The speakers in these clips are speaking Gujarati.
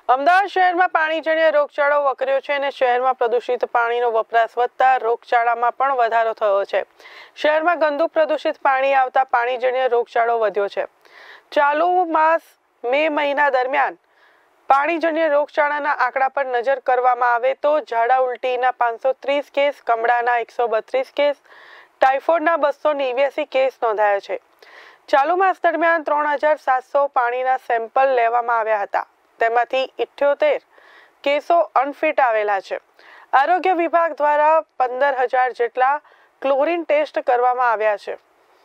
અમદાવાદ શહેરમાં પાણીજન્ય રોગચાળો વકર્યો છે અને શહેરમાં પ્રદૂષિત પાણીનો વપરાશ વધતા રોગચાળામાં પણ વધારો થયો છે। શહેરમાં ગંદુ પ્રદૂષિત પાણી આવતા પાણીજન્ય રોગચાળો વધ્યો છે। ચાલુ માસ મે મહિના દરમિયાન પાણીજન્ય રોગચાળાના આંકડા પર નજર કરવામાં આવે તો ઝાડા ઉલટીના 530 કેસ, કમળાના 132 કેસ, ટાઇફોઇડના 289 કેસ નોંધાયા છે। ચાલુ માસ દરમિયાન 3700 પાણીના સેમ્પલ લેવામાં આવ્યા હતા। તેમાંથી 78 કેસો અનફિટ આવેલા છે। આરોગ્ય વિભાગ દ્વારા 15000 જેટલા ક્લોરીન ટેસ્ટ કરવામાં આવ્યા છે।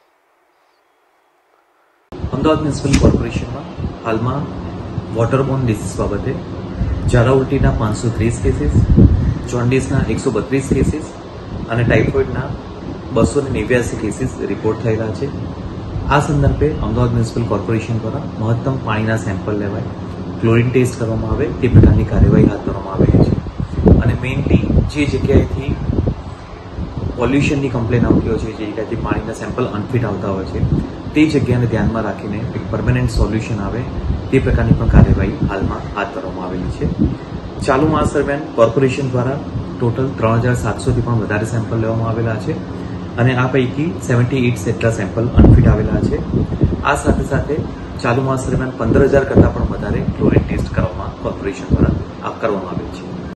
અમદાવાદ મ્યુનિસિપલ કોર્પોરેશનમાં હાલમાં વોટરબોર્ન ડિસીઝ બાબતે ઝાડા ઉલટીના 530 કેસીસ, જોન્ડિસના 132 કેસીસ અને ટાઇફોઇડના 289 કેસીસ રિપોર્ટ થયેલા છે। આ સંદર્ભે અમદાવાદ મ્યુનિસિપલ કોર્પોરેશન દ્વારા મહત્તમ પાણીના સેમ્પલ લેવાય, ક્લોરીન ટેસ્ટ કરવામાં આવે તે પ્રકારની કાર્યવાહી હાથ ધરવામાં આવેલી છે। અને મેઇનલી જે જગ્યાએથી પોલ્યુશનની કમ્પ્લેન આવતી હોય છે, જે જગ્યાએથી પાણીના સેમ્પલ અનફિટ આવતા હોય છે, તે જગ્યાને ધ્યાનમાં રાખીને એક પરમેનન્ટ સોલ્યુશન આવે તે પ્રકારની પણ કાર્યવાહી હાલમાં હાથ ધરવામાં આવેલી છે। ચાલુ માસ દરમિયાન કોર્પોરેશન દ્વારા ટોટલ 3700થી પણ વધારે સેમ્પલ લેવામાં આવેલા છે અને આ પૈકી 78 જેટલા સેમ્પલ અનફિટ આવેલા છે। આ સાથે સાથે ચાલુ માસ દરમિયાન 15000 કરતાં પણ વધારે ક્લોરીન ટેસ્ટ કરવામાં કોર્પોરેશન દ્વારા કરવામાં આવેલ છે।